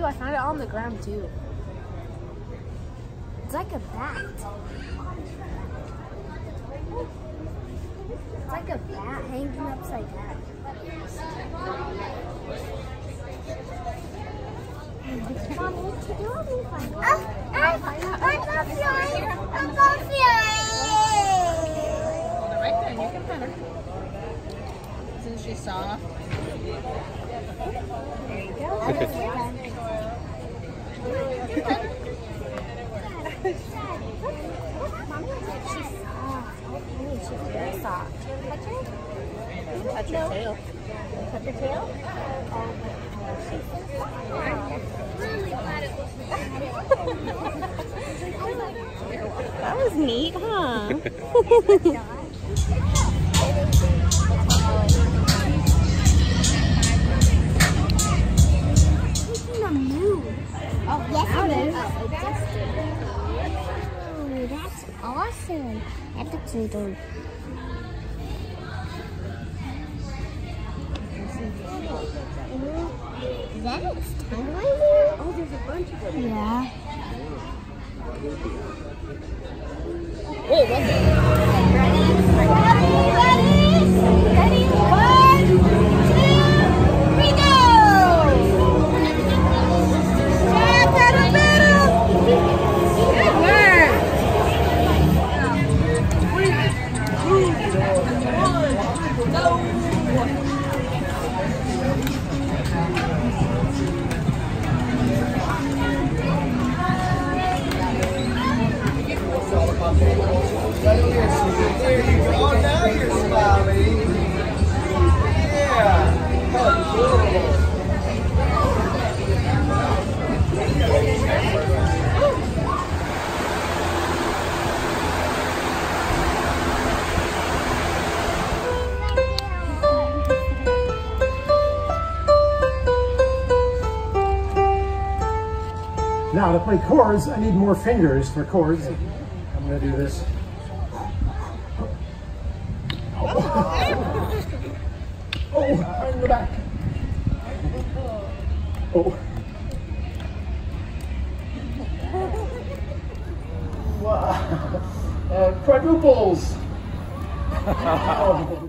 too. I found it on the ground too. It's like a bat. It's like a bat hanging upside down. Mommy, could you help me find one? I'm Right there, you can pet her. Isn't she soft? There you go. She's very soft. Touch her? Touch her tail. Touch her tail? That was neat, huh? Oh, yes, it is. Oh, that's awesome. That's a poodle. Is that its tongue right there? Oh, there's a bunch of them. Yeah. Wait, what's it? Ready? Ready? 1, 2, 3, go! Good work! There you go. Now you're smiling. Yeah. Oh, cool. Now to play chords, I need more fingers for chords. I'm going to do this. Oh, in the back. Oh. Wow. Quadruples. Oh.